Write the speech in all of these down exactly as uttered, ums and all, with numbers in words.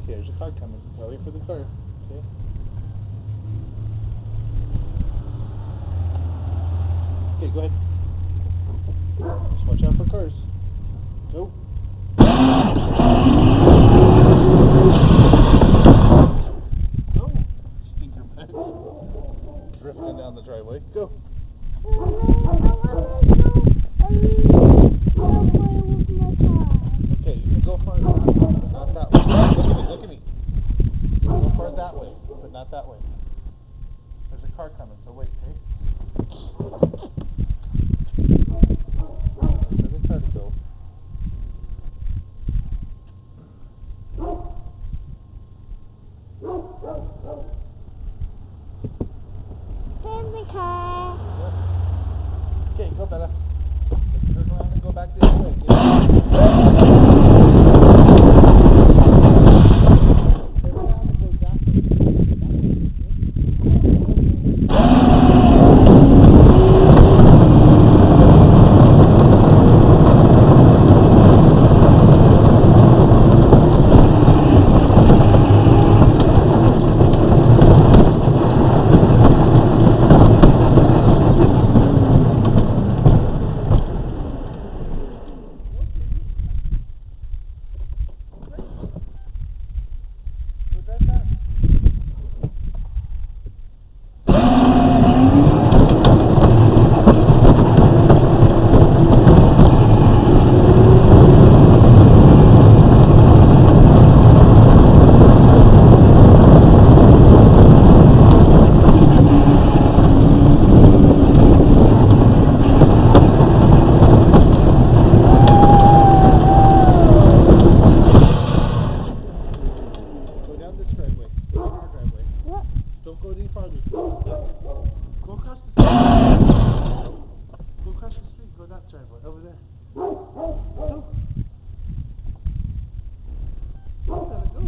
Okay, there's a car coming. I'll wait for the car. Okay. Okay, go ahead. Just watch out for cars. Go. Go. Stinker bag. Drifting down the driveway. Go. Okay, you can go far. Not that way. Look at me. Look at me. Go far that way, but not that way. There's a car coming, so wait, okay? Where's the car to go? Here's the car. Okay, go, Bella. Let's turn around and go back the other way. Yeah. Don't go any farther. Go across the street. Go across the street. Go that driveway. Over there. Go. Go, Bella, go.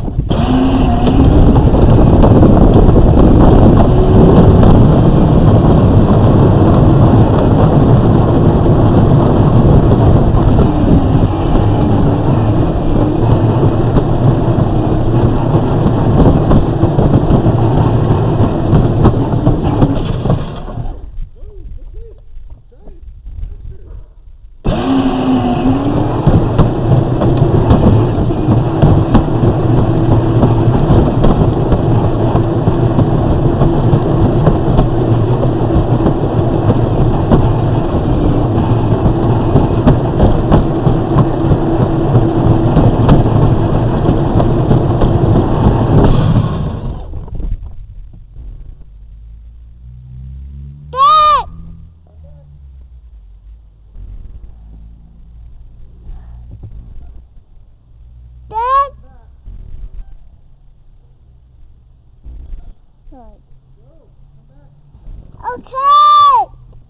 Okay!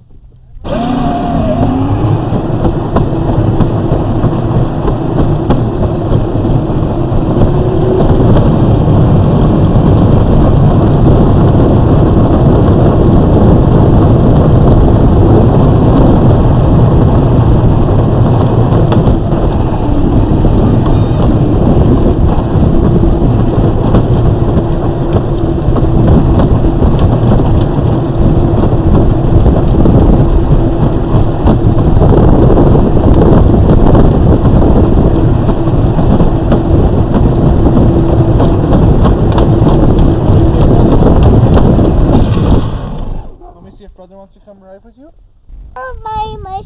Brother wants to come ride with you? Oh, my, my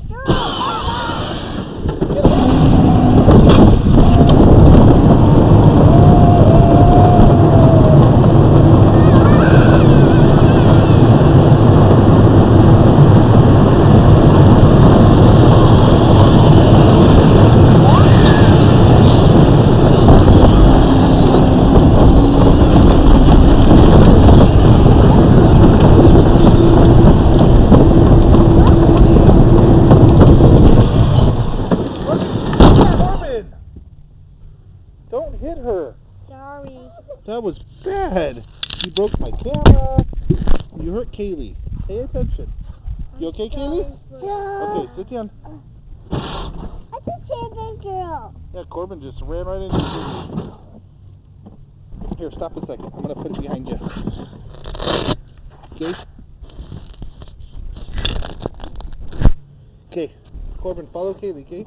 Don't hit her. Sorry. That was bad. You broke my camera. You hurt Kaylee. Pay attention. You okay, Kaylee? Yeah. Okay, sit down. I just hit this girl. Yeah, Corbin just ran right into you. stop a second. I'm gonna put it behind you. Okay. Okay. Corbin, follow Kaylee, okay?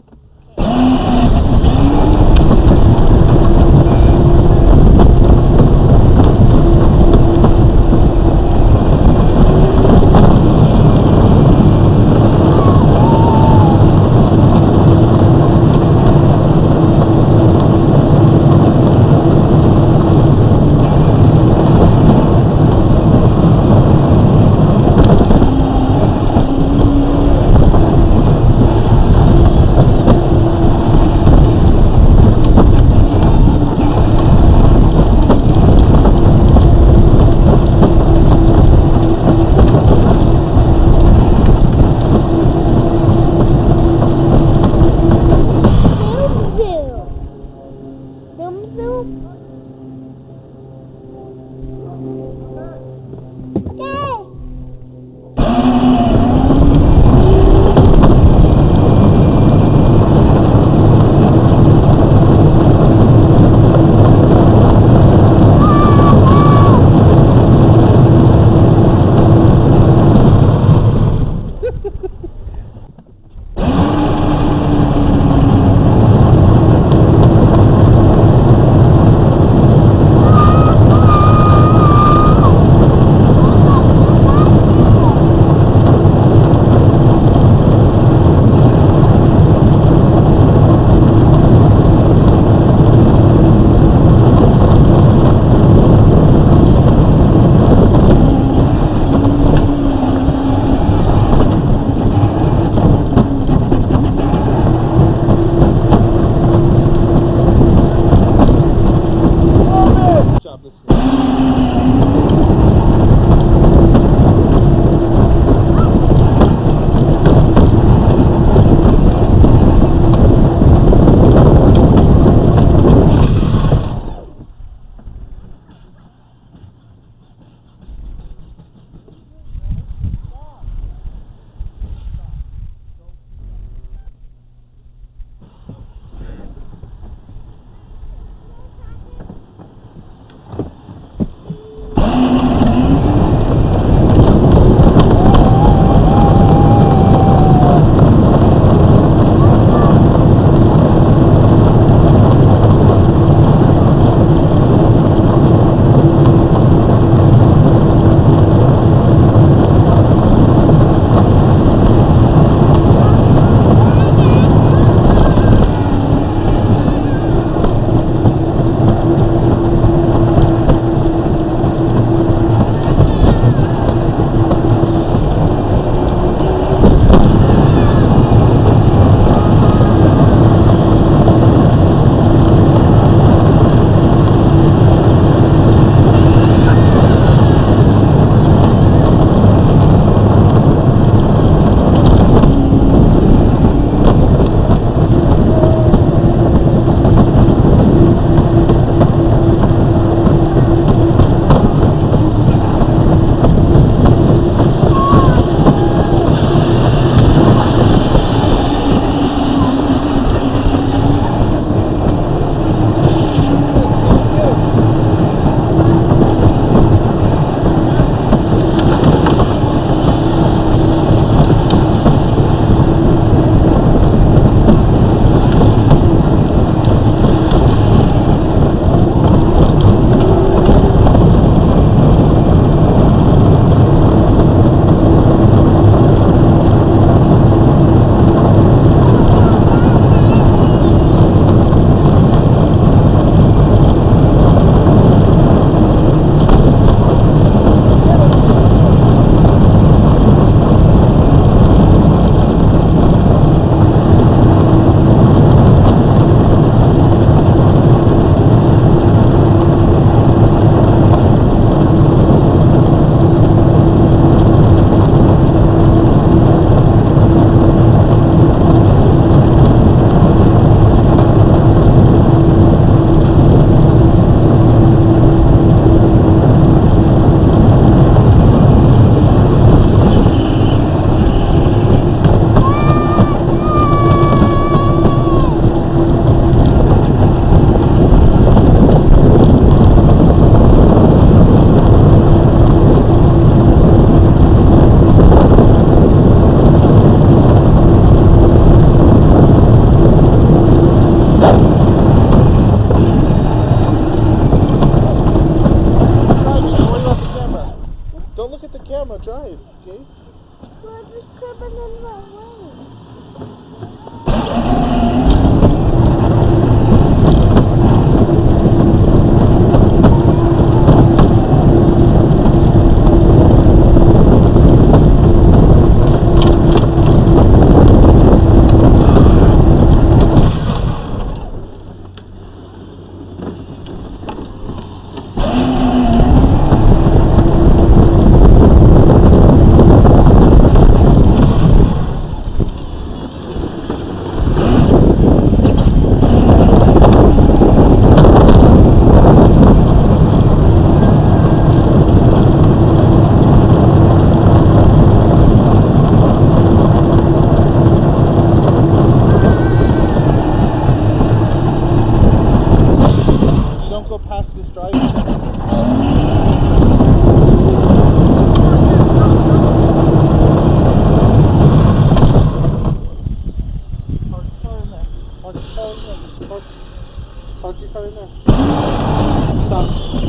in there. Stop.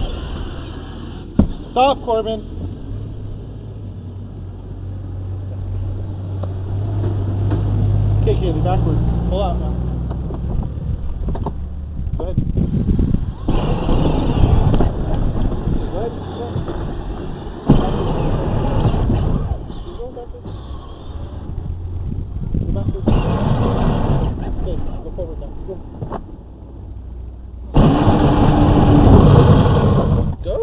Stop, Corbin. Okay, Kaylee, backwards. Pull out now. Go ahead. Go ahead. Go backwards. Go backwards. Okay, go forward now. Go. Go.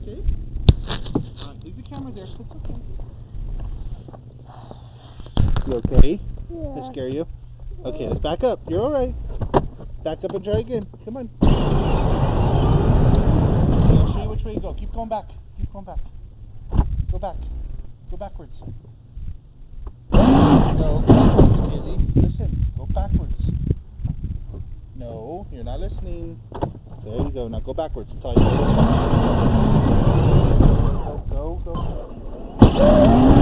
okay? Alright, leave the camera there, so it's okay. You okay? Yeah. Did I scare you? Okay, let's back up. You're alright. Back up and try again. Come on. Okay, I'll show you which way you go. Keep going back. Keep going back. Go back. Go backwards. No, go backwards, Kaylee. Listen. Go backwards. No, you're not listening. There you go. Now go backwards. That's all you do. Go, go, go.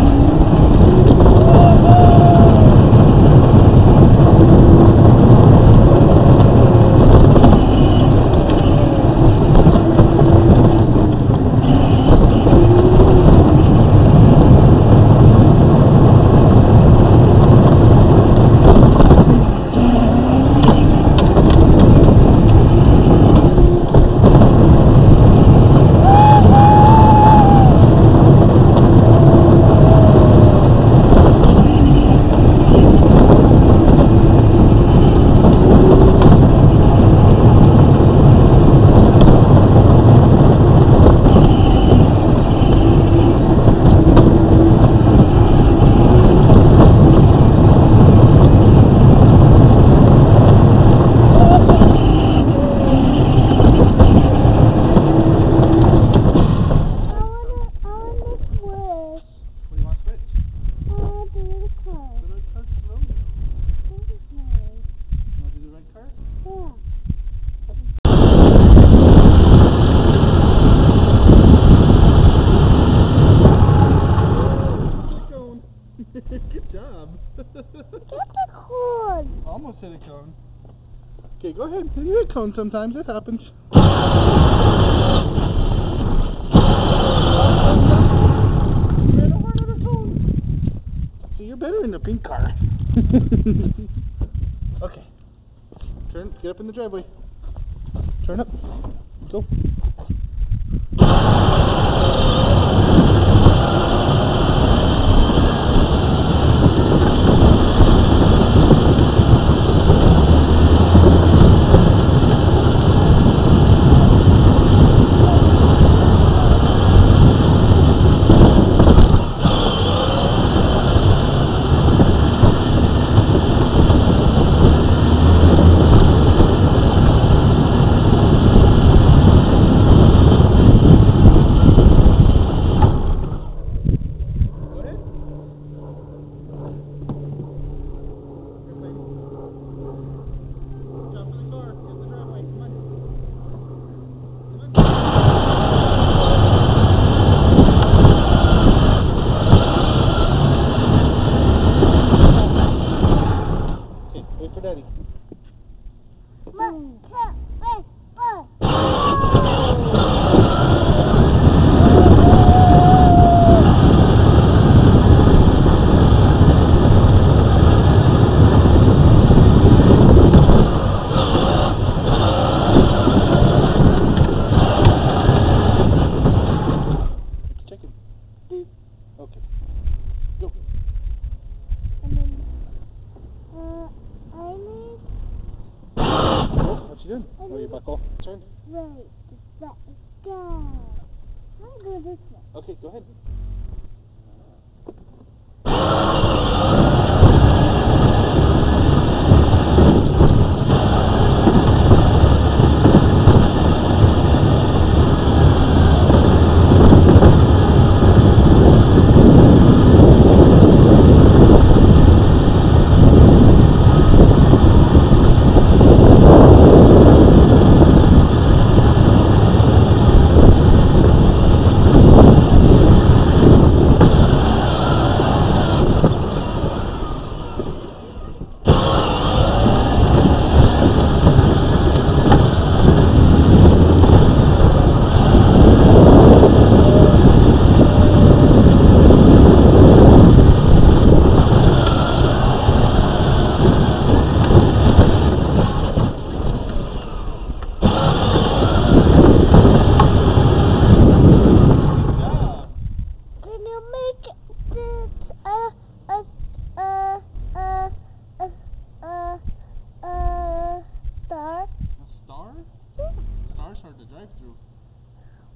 Good job. Get the cord. Almost hit a cone. Okay, go ahead. You hit a cone sometimes. It happens. You ran over another cone. So you're better in the pink car. Okay. Turn. Get up in the driveway. Turn up. Go. Oh, you buckle. Turn. Right. Let's go. I'll go this way. Okay, go ahead.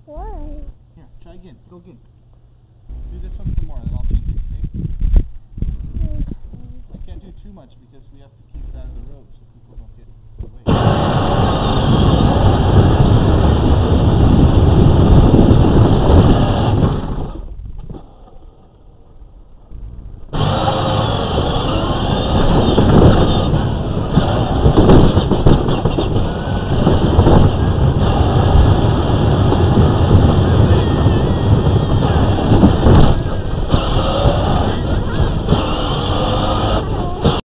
Why? Here, try again. Go again. Do this one some more, and then I'll change it, okay? I can't do too much because we have to keep it out of the road so people don't get away.